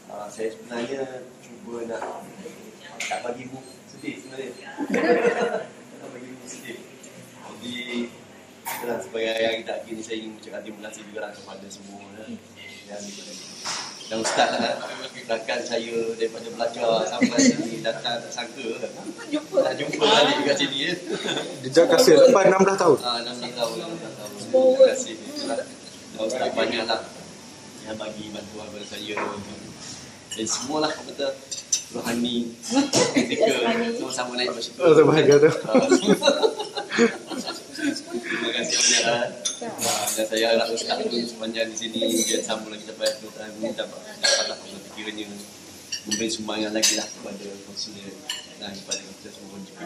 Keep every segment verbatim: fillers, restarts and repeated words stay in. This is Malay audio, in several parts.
uh, saya sebenarnya cuba nak tak bagi buku sedih sebenarnya. Tak bagi buku sedih. Jadi itulah, sebagai ayah kita kini saya ingin mengucapkan terima kasih juga lah kepada semua yang dan ustaz lah, bahkan saya daripada belajar sampai sini datang tak sangka tak jumpa tak jumpa balik kat sini ya. Jejak kasih lepas enam belas tahun. Ah, enam belas tahun. Terima kasih. Dan ustaz banyak lah yang bagi bantuan kepada saya dan semualah betul rohani, etika, sama-sama naik bersyukur. Oh, terbahagia tu. Terima kasih banyak lah. Dan saya harap ustaz pun sepanjang di sini dia sambung lagi sampai dua tahun ini dapat dapatlah kiranya memberi sumbangan lagi lah kepada konsulen dan kepada kita semua juga.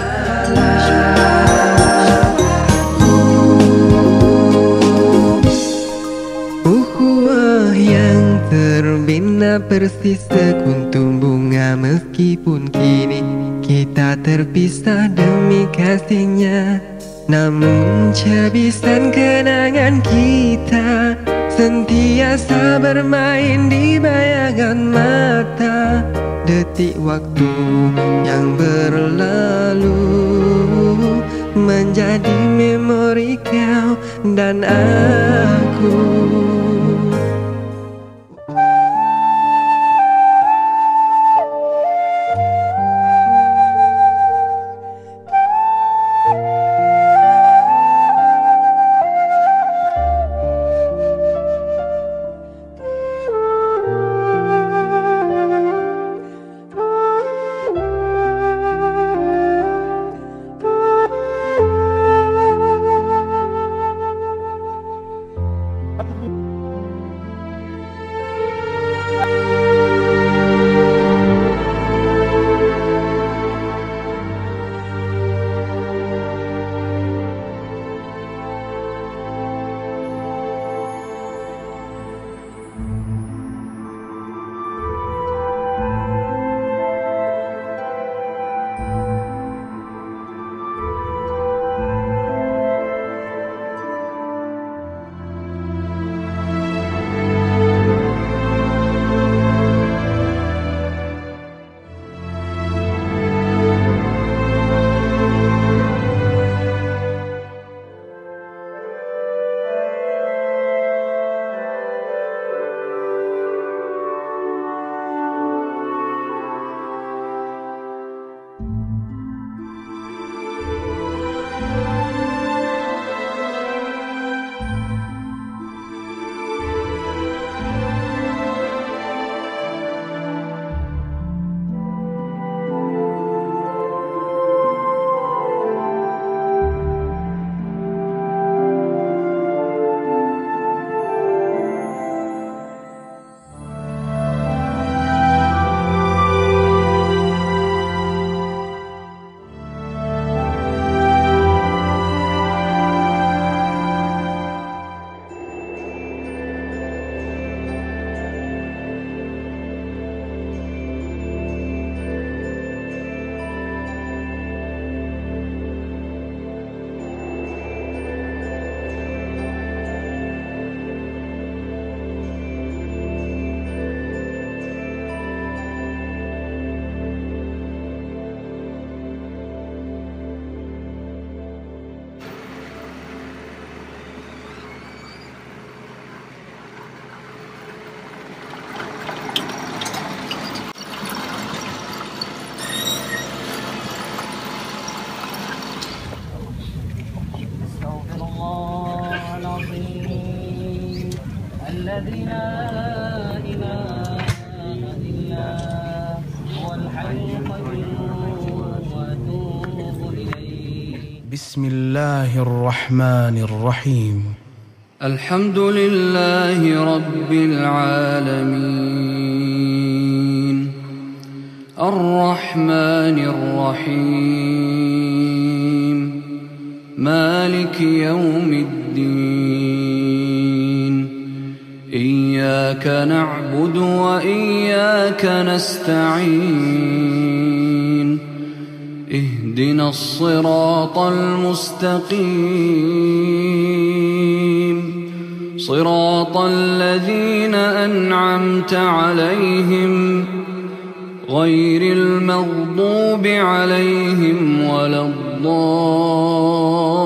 Uhuah yang terbina persis sekuntum bunga, meskipun kini kita terpisah demi kasihnya, namun cabisan kenangan kita sentiasa bermain di bayangan mata. Detik waktu yang berlalu menjadi memori kau dan aku. الذي لا إله إلا هو الحي القيوم وأتوب إليه. بسم الله الرحمن الرحيم. الحمد لله رب العالمين الرحمن الرحيم مالك يوم الدين إياك نعبد وإياك نستعين اهدنا الصراط المستقيم صراط الذين أنعمت عليهم غير المغضوب عليهم ولا الضالين